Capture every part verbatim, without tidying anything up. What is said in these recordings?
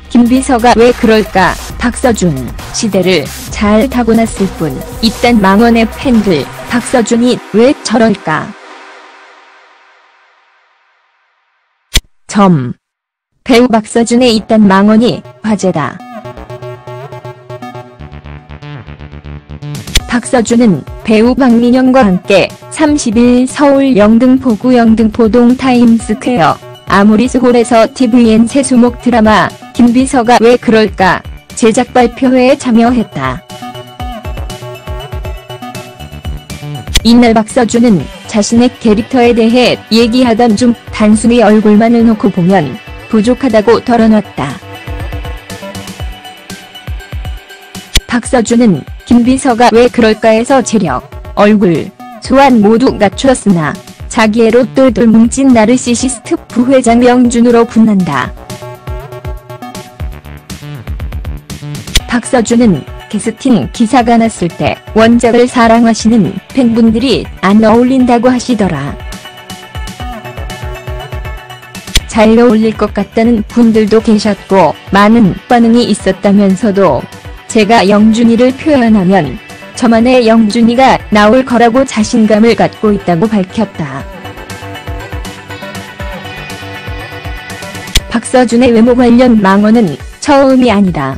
김비서가 왜 그럴까? 박서준, 시대를 잘 타고났을 뿐 이딴 망언의 팬들, 박서준이 왜 저럴까? 점. 배우 박서준의 이딴 망언이 화제다. 박서준은 배우 박민영과 함께 삼십일 서울 영등포구 영등포동 타임스퀘어 아모리스홀에서 티비엔 세수목 드라마 김비서가 왜 그럴까 제작 발표회에 참여했다. 이날 박서준은 자신의 캐릭터에 대해 얘기하던 중 단순히 얼굴만을 놓고 보면 부족하다고 털어놨다. 박서준은 김비서가 왜 그럴까에서 체력, 얼굴, 소환 모두 갖추었으나 자기애로 똘똘 뭉친 나르시시스트 부회장 명준으로 분한다. 박서준은 캐스팅 기사가 났을 때 원작을 사랑하시는 팬분들이 안 어울린다고 하시더라. 잘 어울릴 것 같다는 분들도 계셨고 많은 반응이 있었다면서도 제가 영준이를 표현하면 저만의 영준이가 나올 거라고 자신감을 갖고 있다고 밝혔다. 박서준의 외모 관련 망언은 처음이 아니다.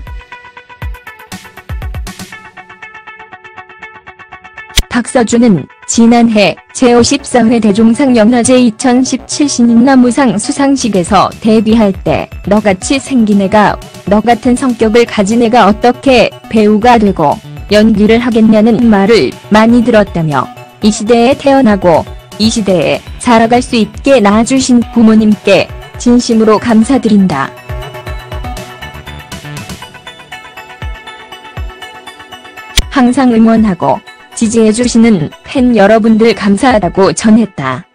박서준은 지난해 제오십사 회 대종상영화제 이천십칠 신인나무상 수상식에서 데뷔할 때 너같이 생긴 애가, 너 같은 성격을 가진 애가 어떻게 배우가 되고 연기를 하겠냐는 말을 많이 들었다며 이 시대에 태어나고 이 시대에 살아갈 수 있게 낳아주신 부모님께 진심으로 감사드린다. 항상 응원하고 지지해주시는 팬 여러분들 감사하다고 전했다.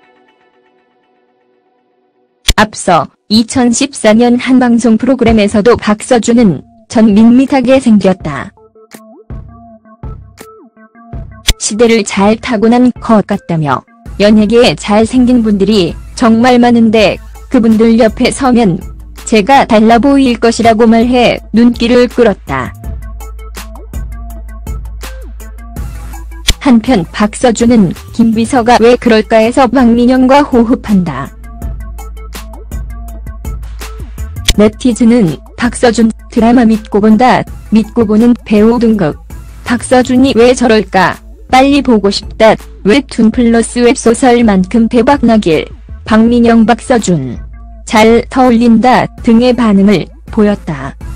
앞서 이천십사 년 한 방송 프로그램에서도 박서준은 전 밋밋하게 생겼다. 시대를 잘 타고난 것 같다며 연예계에 잘생긴 분들이 정말 많은데 그분들 옆에 서면 제가 달라 보일 것이라고 말해 눈길을 끌었다. 한편 박서준은 김비서가 왜 그럴까에서 박민영과 호흡한다. 네티즌은 박서준 드라마 믿고 본다, 믿고 보는 배우 등극. 박서준이 왜 저럴까, 빨리 보고 싶다, 웹툰 플러스 웹소설만큼 대박나길, 박민영 박서준 잘 어울린다 등의 반응을 보였다.